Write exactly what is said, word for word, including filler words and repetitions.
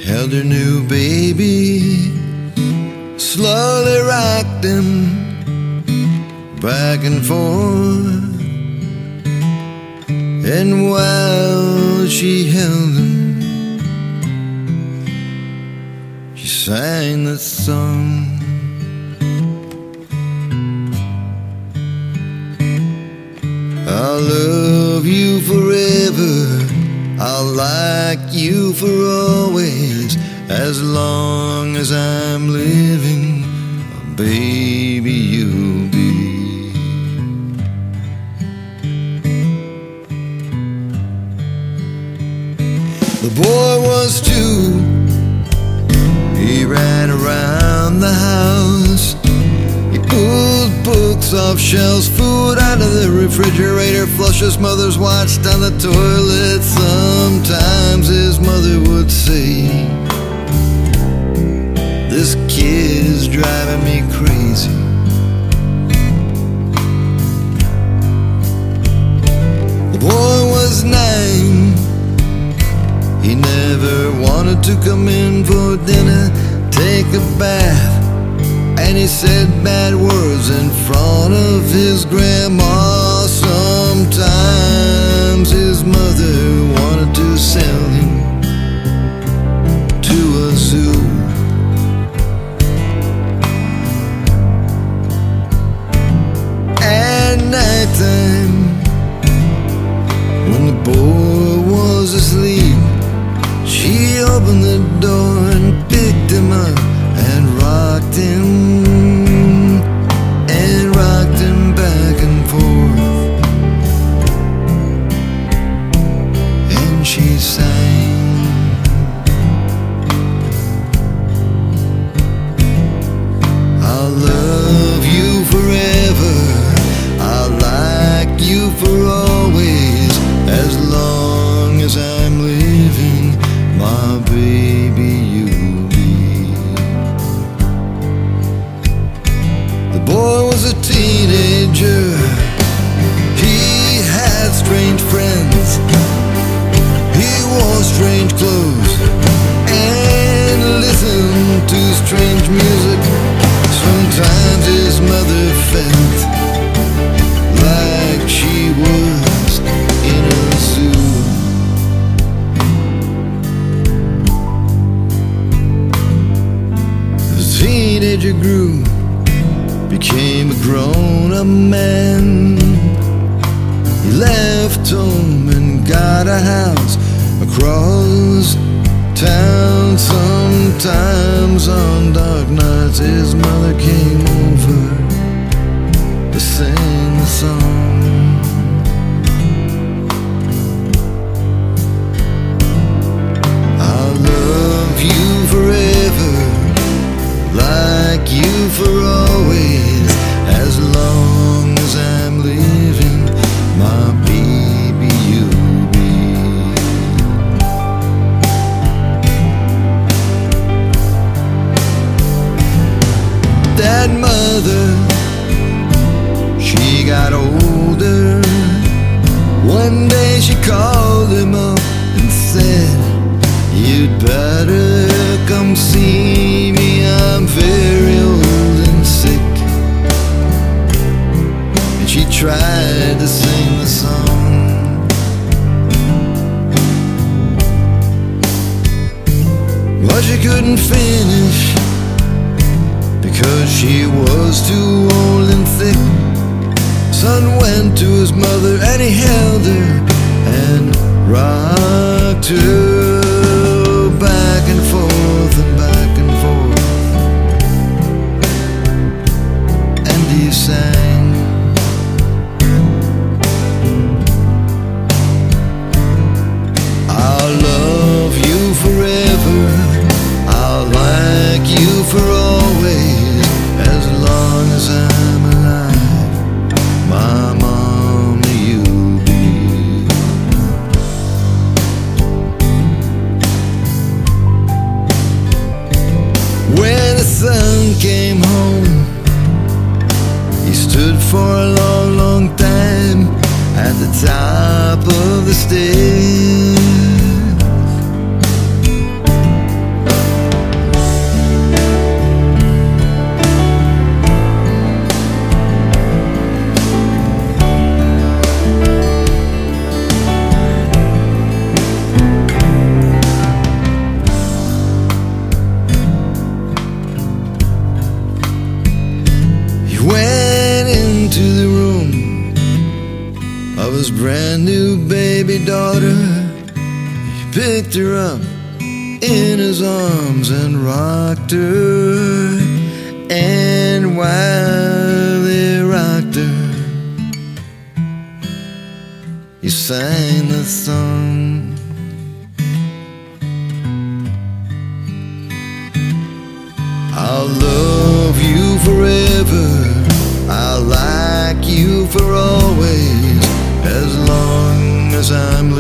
held her new baby, slowly rocked him back and forth. And while she held him, she sang the song. I'll love you forever, I'll like you for always, as long as I'm living, baby, you'll be. The boy was two, he ran around the house. He pulled books off shelves, food out of the refrigerator, flushed his mother's watch down the toilet. Sometimes his mother would say, "This kid is driving me crazy." The boy was nine, he never wanted to come in for dinner, take a bath, and he said bad words in front of his grandma. Sometimes his mother wanted to sell him to a zoo. At nighttime, when the boy was asleep, she opened the door and picked him up and rocked him, and rocked him back and forth. And she sang, "I'll love you forever, I'll like you for always, as long as I'm living, my baby, you'll be." The boy was a teenager, he had strange friends, he wore strange clothes and listened to strange music. Sometimes his mother felt like she was in a zoo. The teenager grew, became a grown-up man. He left home and got a house across town. Sometimes on dark nights his mother came over to sing the song. I'll love you forever, like you for always, as long as I'm living, my baby, you'll be. That mother, she got older. One day she called him up and said, "You'd better come see me, I'm very old and sick." And she tried to sing the song, but she couldn't finish, because she was too old and thick. Son went to his mother and he held her and rocked her back and forth and back and forth. And he sang, "I'll love you forever, I'll like you for always, as long as I'm alive, my mama, you'll be." When the sun came home, he stood for a long, long time at the top of the stairs. brand new baby daughter. He picked her up in his arms and rocked her, and while they rocked her, he sang the song. I'll love you forever, I'll like you for always, as long as I'm